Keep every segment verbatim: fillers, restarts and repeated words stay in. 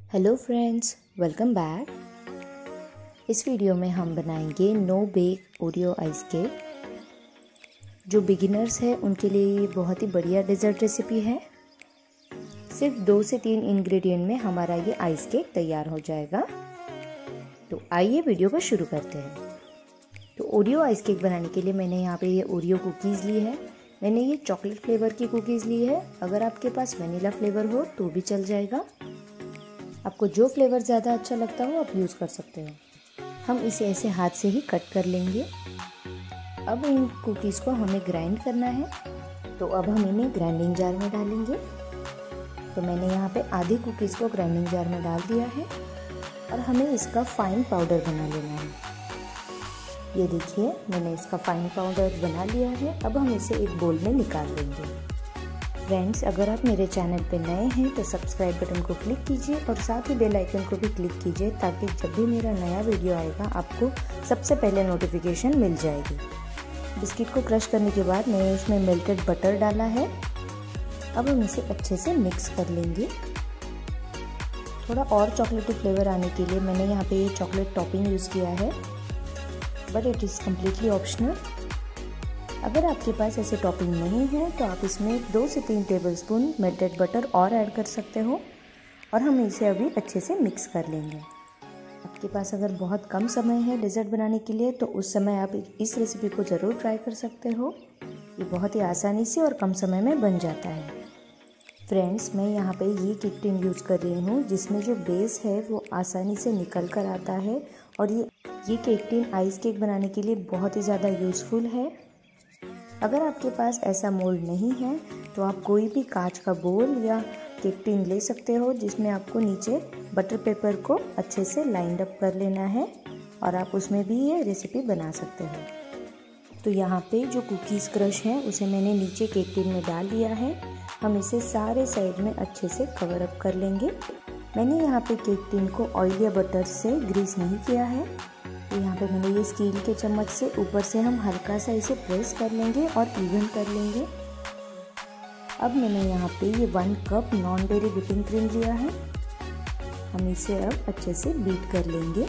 Hello friends, welcome back. इस वीडियो में हम बनाएंगे no bake Oreo ice cake. जो बिगिनर्स हैं उनके लिए ये बहुत ही बढ़िया डेजर्ट रेसिपी है। सिर्फ दो से तीन इंग्रेडिएंट में हमारा ये आइस केक तैयार हो जाएगा। तो आइए वीडियो को शुरू करते हैं। तो ओरियो आइस केक बनाने के लिए मैंने यहाँ पे ये ओरियो कुकीज़ ली है। मैंने ये चॉकलेट फ्लेवर की कुकीज़ ली है। अगर आपके पास वनीला फ्लेवर हो तो भी चल जाएगा। आपको जो फ्लेवर ज़्यादा अच्छा लगता हो आप यूज़ कर सकते हो। हम इसे ऐसे हाथ से ही कट कर लेंगे। अब इन कुकीज़ को हमें ग्राइंड करना है, तो अब हम इन्हें ग्राइंडिंग जार में डालेंगे। तो मैंने यहाँ पे आधी कुकीज़ को ग्राइंडिंग जार में डाल दिया है और हमें इसका फाइन पाउडर बना लेना है। ये देखिए, मैंने इसका फाइन पाउडर बना लिया है। अब हम इसे एक बोल में निकाल लेंगे। फ्रेंड्स, अगर आप मेरे चैनल पे नए हैं तो सब्सक्राइब बटन को क्लिक कीजिए और साथ ही बेल आइकन को भी क्लिक कीजिए, ताकि जब भी मेरा नया वीडियो आएगा आपको सबसे पहले नोटिफिकेशन मिल जाएगी। बिस्किट को क्रश करने के बाद मैंने इसमें मेल्टेड बटर डाला है। अब हम इसे अच्छे से मिक्स कर लेंगे। थोड़ा और चॉकलेटी फ्लेवर आने के लिए मैंने यहाँ पे ये चॉकलेट टॉपिंग यूज़ किया है, but it is completely optional. अगर आपके पास ऐसे टॉपिंग नहीं है तो आप इसमें दो से तीन टेबलस्पून मेल्टेड बटर और ऐड कर सकते हो और हम इसे अभी अच्छे से मिक्स कर लेंगे। आपके पास अगर बहुत कम समय है डेजर्ट बनाने के लिए तो उस समय आप इस रेसिपी को ज़रूर ट्राई कर सकते हो। ये बहुत ही आसानी से और कम समय में बन जाता है। फ्रेंड्स, मैं यहाँ पे ये केक टिन यूज़ कर रही हूँ जिसमें जो बेस है वो आसानी से निकल कर आता है और ये ये केक टिन आइस केक बनाने के लिए बहुत ही ज़्यादा यूज़फुल है। अगर आपके पास ऐसा मोल्ड नहीं है तो आप कोई भी कांच का बोल या केक टिन ले सकते हो, जिसमें आपको नीचे बटर पेपर को अच्छे से लाइंड अप कर लेना है और आप उसमें भी ये रेसिपी बना सकते हो। तो यहाँ पे जो कुकीज़ क्रश है उसे मैंने नीचे केक टिन में डाल दिया है। हम इसे सारे साइड में अच्छे से कवर अप कर लेंगे। मैंने यहाँ पे केक टिन को ऑयल या बटर से ग्रीस नहीं किया है। तो यहाँ पे मैंने ये स्टील के चम्मच से ऊपर से हम हल्का सा इसे प्रेस कर लेंगे और इवन कर लेंगे। अब मैंने यहाँ पे ये one cup non dairy whipping cream लिया है। हम इसे अब अच्छे से बीट कर लेंगे।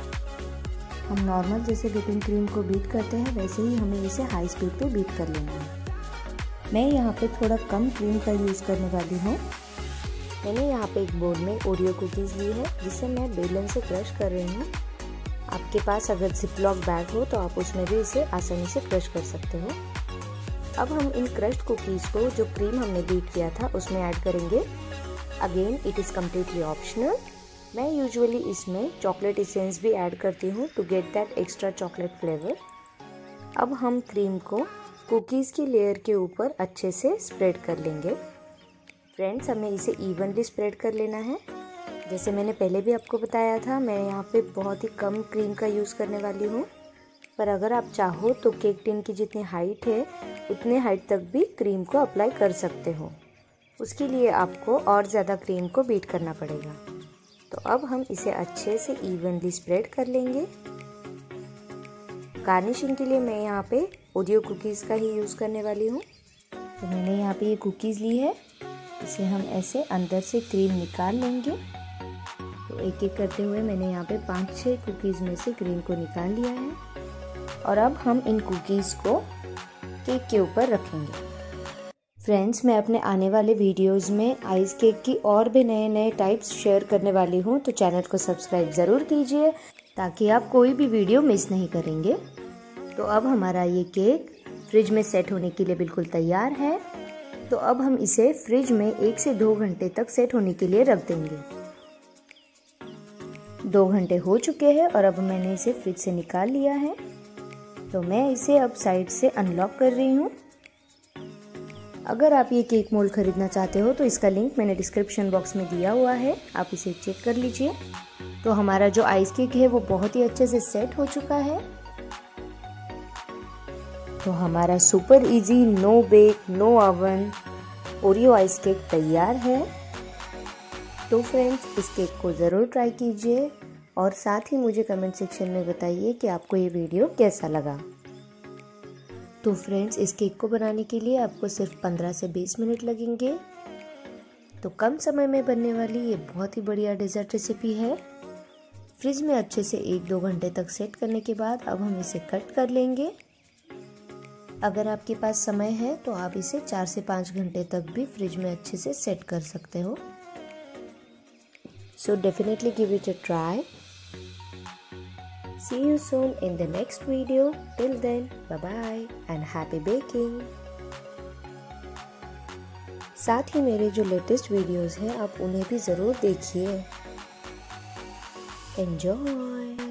हम नॉर्मल जैसे व्हिपिंग क्रीम को बीट करते हैं वैसे ही हमें इसे हाई स्पीड पे बीट कर लेना है। मैं यहाँ पे थोड़ा कम क्रीम का यूज़ करने वाली हूँ। मैंने यहाँ पे एक बोल में ओरियो कुकीज़ ली है जिसे मैं बेलन से क्रश कर रही हूँ। आपके पास अगर जिपलॉक बैग हो तो आप उसमें भी इसे आसानी से क्रश कर सकते हो। अब हम इन क्रश्ड कुकीज़ को जो क्रीम हमने बीट किया था उसमें ऐड करेंगे। Again it is completely optional. मैं यूजुअली इसमें चॉकलेट इसेंस भी ऐड करती हूँ to get that extra chocolate flavour. अब हम क्रीम को कुकीज़ की लेयर के ऊपर अच्छे से स्प्रेड कर लेंगे। फ्रेंड्स, हमें इसे इवनली स्प्रेड कर लेना है। जैसे मैंने पहले भी आपको बताया था, मैं यहाँ पे बहुत ही कम क्रीम का यूज़ करने वाली हूँ, पर अगर आप चाहो तो केक टिन की जितनी हाइट है उतने हाइट तक भी क्रीम को अप्लाई कर सकते हो। उसके लिए आपको और ज़्यादा क्रीम को बीट करना पड़ेगा। तो अब हम इसे अच्छे से इवनली स्प्रेड कर लेंगे। गार्निशिंग के लिए मैं यहाँ पे ओरियो कुकीज़ का ही यूज़ करने वाली हूँ। तो मैंने यहाँ पे ये कुकीज़ ली है, इसे हम ऐसे अंदर से क्रीम निकाल लेंगे। तो एक एक करते हुए मैंने यहाँ पे पाँच छः कुकीज़ में से क्रीम को निकाल लिया है और अब हम इन कुकीज़ को केक के ऊपर रखेंगे। फ्रेंड्स, मैं अपने आने वाले वीडियोस में आइस केक की और भी नए नए टाइप्स शेयर करने वाली हूँ, तो चैनल को सब्सक्राइब ज़रूर कीजिए ताकि आप कोई भी वीडियो मिस नहीं करेंगे। तो अब हमारा ये केक फ्रिज में सेट होने के लिए बिल्कुल तैयार है। तो अब हम इसे फ्रिज में एक से दो घंटे तक सेट होने के लिए रख देंगे। दो घंटे हो चुके हैं और अब मैंने इसे फ्रिज से निकाल लिया है। तो मैं इसे अब साइड से अनलॉक कर रही हूँ। अगर आप ये केक मोल्ड खरीदना चाहते हो तो इसका लिंक मैंने डिस्क्रिप्शन बॉक्स में दिया हुआ है, आप इसे चेक कर लीजिए। तो हमारा जो आइस केक है वो बहुत ही अच्छे से सेट हो चुका है। तो हमारा super easy no bake no oven Oreo ice cake तैयार है। तो फ्रेंड्स, इस केक को ज़रूर ट्राई कीजिए और साथ ही मुझे कमेंट सेक्शन में बताइए कि आपको ये वीडियो कैसा लगा। तो फ्रेंड्स, इस केक को बनाने के लिए आपको सिर्फ पंद्रह से बीस मिनट लगेंगे। तो कम समय में बनने वाली ये बहुत ही बढ़िया डेजर्ट रेसिपी है। फ्रिज में अच्छे से एक दो घंटे तक सेट करने के बाद अब हम इसे कट कर लेंगे। अगर आपके पास समय है तो आप इसे चार से पाँच घंटे तक भी फ्रिज में अच्छे से सेट कर सकते हो। So definitely give it a try. See you soon in the next video. Till then, bye bye and happy baking. साथ ही मेरे जो लेटेस्ट वीडियोस हैं आप उन्हें भी ज़रूर देखिए। Enjoy.